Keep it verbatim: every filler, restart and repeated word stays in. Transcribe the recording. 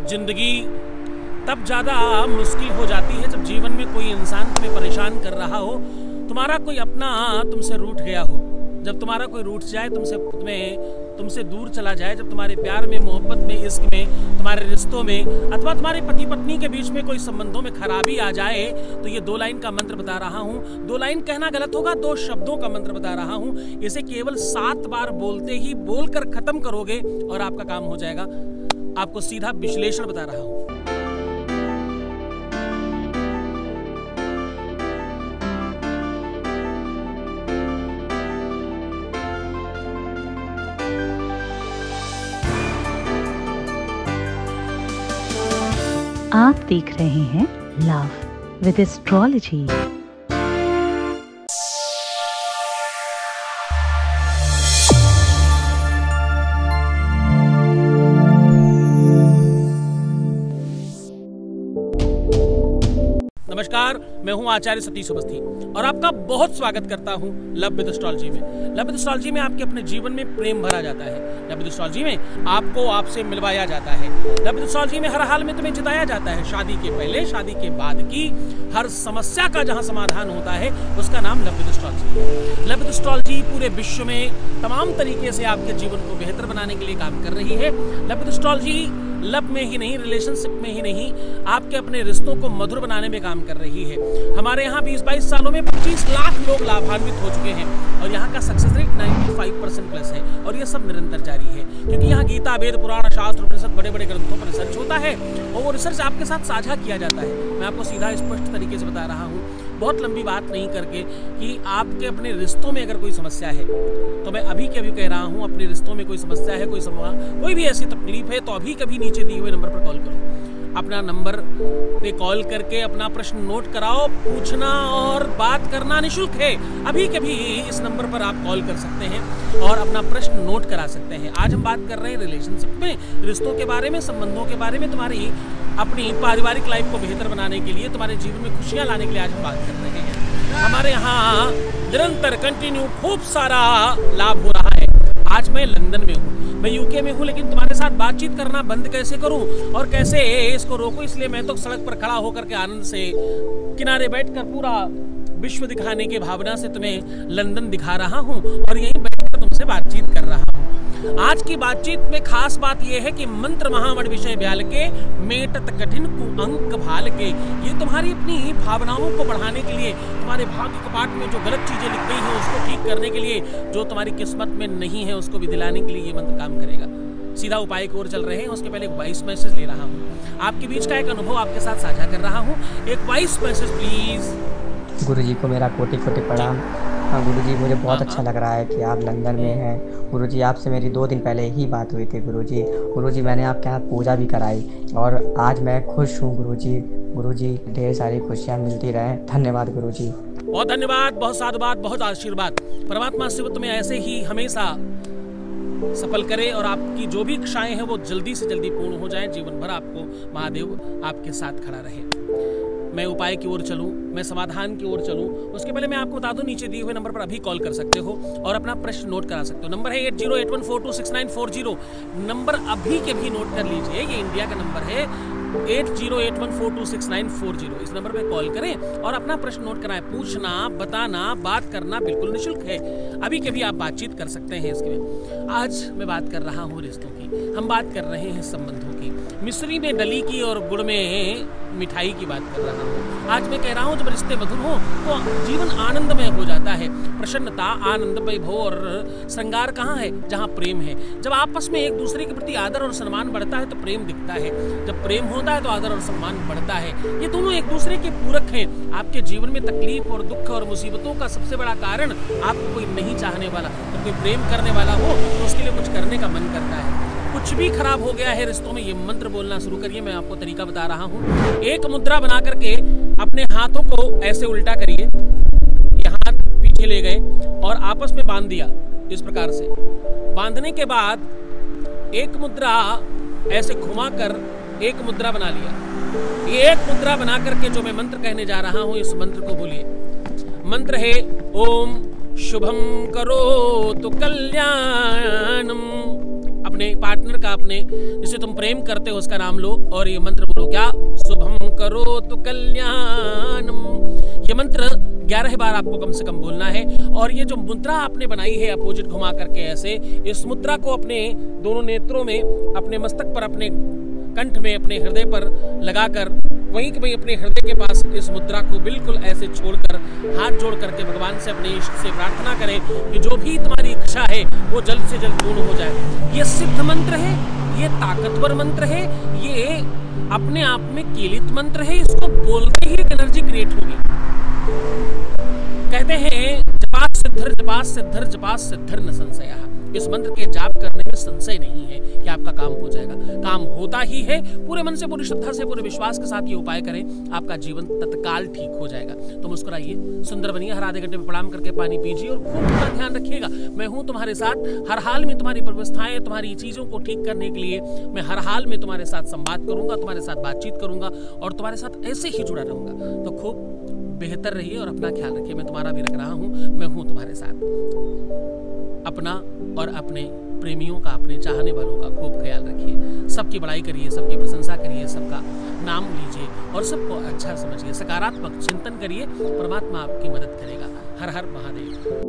जिंदगी तब ज़्यादा मुश्किल हो जाती है जब जीवन में कोई इंसान तुम्हें परेशान कर रहा हो, तुम्हारा कोई अपना तुमसे रूठ गया हो, जब तुम्हारा कोई रूठ जाए, तुमसे तुम्हें तुमसे दूर चला जाए, जब तुम्हारे प्यार में, मोहब्बत में, इश्क में, तुम्हारे रिश्तों में अथवा तुम्हारे पति पत्नी के बीच में कोई संबंधों में खराबी आ जाए, तो ये दो लाइन का मंत्र बता रहा हूँ। दो लाइन कहना गलत होगा, दो शब्दों का मंत्र बता रहा हूँ। इसे केवल सात बार बोलते ही बोलकर खत्म करोगे और आपका काम हो जाएगा। आपको सीधा विश्लेषण बता रहा हूँ। आप देख रहे हैं लव विद एस्ट्रोलॉजी। नमस्कार, मैं हूं आचार्य सतीश अवस्थी और आपका बहुत स्वागत करता हूं लव विद एस्ट्रोलॉजी में। लव विद एस्ट्रोलॉजी में आपके अपने जीवन में प्रेम भरा जाता है। लव विद एस्ट्रोलॉजी में आपको आपसे मिलवाया जाता है। लव विद एस्ट्रोलॉजी में हर हाल में तुम्हें जिताया जाता है। शादी के पहले, शादी के बाद की हर समस्या का जहां समाधान होता है उसका नाम लव विद एस्ट्रोलॉजी है। लव विद एस्ट्रोलॉजी पूरे विश्व में तमाम तरीके से आपके जीवन को बेहतर बनाने के लिए काम कर रही है। लव विद एस्ट्रोलॉजी लव में ही नहीं, रिलेशनशिप में ही नहीं, आपके अपने रिश्तों को मधुर बनाने में काम कर रही है। हमारे यहाँ बीस बाईस सालों में पच्चीस लाख लोग लाभान्वित हो चुके हैं और यहाँ का सक्सेस रेट पचानवे परसेंट प्लस है और ये सब निरंतर जारी है, क्योंकि यहाँ गीता, वेद, पुराण, शास्त्र, उपनिषद, बड़े बड़े ग्रंथों पर रिसर्च होता है और वो रिसर्च आपके साथ साझा किया जाता है। मैं आपको सीधा स्पष्ट तरीके से बता रहा हूँ, बहुत लंबी बात नहीं करके, कि आपके अपने रिश्तों में अगर कोई समस्या है तो मैं अभी के अभी कह रहा हूँ, अपने रिश्तों में कोई समस्या है, कोई समा, कोई भी ऐसी तकलीफ है, तो अभी कभी नीचे दिए हुए नंबर पर कॉल करो। अपना नंबर पे कॉल करके अपना प्रश्न नोट कराओ। पूछना और बात करना निःशुल्क है। अभी कभी इस नंबर पर आप कॉल कर सकते हैं और अपना प्रश्न नोट करा सकते हैं। आज हम बात कर रहे हैं रिलेशनशिप में, रिश्तों के बारे में, संबंधों के बारे में, तुम्हारी अपनी पारिवारिक लाइफ को बेहतर बनाने के लिए, तुम्हारे जीवन में खुशियां लाने के लिए आज हम बात कर रहे हैं। हमारे यहाँ निरंतर कंटिन्यू खूब सारा लाभ हो रहा है। आज मैं लंदन में हूँ, मैं यूके में हूँ, लेकिन तुम्हारे साथ बातचीत करना बंद कैसे करूँ और कैसे इसको रोकूं, इसलिए मैं तो सड़क पर खड़ा होकर के आनंद से किनारे बैठकर पूरा विश्व दिखाने की भावना से तुम्हें लंदन दिखा रहा हूँ और यहीं बैठकर तुमसे बातचीत कर रहा हूँ। आज की बातचीत में खास बात यह है कि मंत्र महामण विषय ब्याल के, मेटत कठिन कु अंक भाल के। ये तुम्हारी अपनी भावनाओं को बढ़ाने के लिए, तुम्हारे भाग्य कपाट में जो गलत चीजें लिख गई हैं उसको ठीक करने के लिए, जो तुम्हारी किस्मत में नहीं है उसको भी दिलाने के लिए ये मंत्र काम करेगा। सीधा उपाय की ओर चल रहे हैं, उसके पहले एक वॉइस मैसेज ले रहा हूँ। आपके बीच का एक अनुभव आपके साथ साझा कर रहा हूँ। एक वॉइस मैसेज प्लीज। गुरुजी को मेरा कोटि कोटि प्रणाम। हाँ गुरुजी, मुझे बहुत अच्छा लग रहा है कि आप लंदन में हैं। गुरुजी, आपसे मेरी दो दिन पहले ही बात हुई थी गुरुजी। गुरुजी, मैंने आपके यहाँ पूजा भी कराई और आज मैं खुश हूँ गुरुजी। गुरुजी, ढेर सारी खुशियाँ मिलती रहें। धन्यवाद गुरुजी। बहुत धन्यवाद, बहुत साधुवाद, बहुत आशीर्वाद। परमात्मा शिव तुम्हें ऐसे ही हमेशा सफल करे और आपकी जो भी इच्छाएं हैं वो जल्दी से जल्दी पूर्ण हो जाएं। जीवन भर आपको महादेव आपके साथ खड़ा रहे। मैं उपाय की ओर चलूं, मैं समाधान की ओर चलूं, उसके पहले मैं आपको बता दूं, नीचे दिए हुए नंबर पर अभी कॉल कर सकते हो और अपना प्रश्न नोट करा सकते हो। नंबर है eight zero eight one four two six nine four zero. Number अभी के भी नोट कर लीजिए, ये इंडिया का नंबर है eight zero eight one four two six nine four zero. इस नंबर पे कॉल करें और अपना प्रश्न नोट कराएं। पूछना, बताना, बात करना बिल्कुल निःशुल्क है। अभी के भी आप बातचीत कर सकते हैं इसके में। आज मैं बात कर रहा हूँ रिश्तों की, हम बात कर रहे हैं संबंधों की। मिश्री में डली की और गुड़ में मिठाई की बात कर रहा हूँ। आज मैं कह रहा हूँ, जब रिश्ते मधुर हो तो जीवन आनंदमय हो जाता है। प्रसन्नता, आनंद, वैभव और श्रृंगार कहाँ है? जहाँ प्रेम है। जब आपस में एक दूसरे के प्रति आदर और सम्मान बढ़ता है तो प्रेम दिखता है। जब प्रेम होता है तो आदर और सम्मान बढ़ता है। ये दोनों एक दूसरे के पूरक हैं। आपके जीवन में तकलीफ और दुख और मुसीबतों का सबसे बड़ा कारण आपको कोई नहीं चाहने वाला, तो कोई प्रेम करने वाला हो तो उसके लिए कुछ करने का मन करता है। कुछ भी खराब हो गया है रिश्तों में, ये मंत्र बोलना शुरू करिए। मैं आपको तरीका बता रहा हूँ। एक मुद्रा बना करके अपने हाथों को ऐसे उल्टा करिए, ये हाथ पीछे ले गए और आपस में बांध दिया इस प्रकार से। बांधने के बाद एक मुद्रा ऐसे घुमाकर एक मुद्रा बना लिया। ये एक मुद्रा बना करके जो मैं मंत्र कहने जा रहा हूँ, इस मंत्र को बोलिए। मंत्र है ओम शुभम करोतु कल्याणम। अपने पार्टनर का, अपने जिसे तुम प्रेम करते हो उसका नाम लो और ये मंत्र बोलो। क्या? शुभम करोतु कल्याणम। ये मंत्र ग्यारह बार आपको कम से कम बोलना है। और ये जो मुद्रा आपने बनाई है अपोजिट घुमा करके ऐसे, इस मुद्रा को अपने दोनों नेत्रों में, अपने मस्तक पर, अपने कंठ में, अपने हृदय पर लगाकर वहीं के वहीं अपने हृदय के पास इस मुद्रा को बिल्कुल ऐसे छोड़कर हाथ जोड़ करके भगवान से, अपने इष्ट से प्रार्थना करें कि जो भी तुम्हारी इच्छा है वो जल्द से जल्द पूर्ण हो जाए। ये सिद्ध मंत्र है, ये ताकतवर मंत्र है, ये अपने आप में कीलित मंत्र है। इसको बोलते ही एक एनर्जी क्रिएट होगी। कहते हैं जपास सिद्धर जपास सिद्धर जपास सिद्धर न संशयः। इस मंत्र के जाप करने में संशय नहीं है कि आपका काम हो जाएगा। काम होता ही है। पूरे मन से, पूरी श्रद्धा से, पूरे विश्वास के साथ ये उपाय करें, आपका जीवन तत्काल ठीक हो जाएगा। तो मुस्कुराइए, सुंदर बनिए, हर आधे घंटे में प्रणाम करके पानी पीजिए और खूब अपना ध्यान रखिएगा। मैं हूं तुम्हारे साथ हर हाल में। तुम्हारी व्यवस्थाएं, तुम्हारी चीजों को ठीक करने के लिए मैं हर हाल में तुम्हारे साथ संवाद करूंगा, तुम्हारे साथ बातचीत करूंगा और तुम्हारे साथ ऐसे ही जुड़ा रहूंगा। तो खूब बेहतर रहिए और अपना ख्याल रखिए। मैं तुम्हारा भी रख रहा हूं, मैं हूं तुम्हारे साथ। अपना और अपने प्रेमियों का, अपने चाहने वालों का खूब ख्याल रखिए। सबकी बड़ाई करिए, सबकी प्रशंसा करिए, सबका नाम लीजिए और सबको अच्छा समझिए। सकारात्मक चिंतन करिए, परमात्मा आपकी मदद करेगा। हर हर महादेव।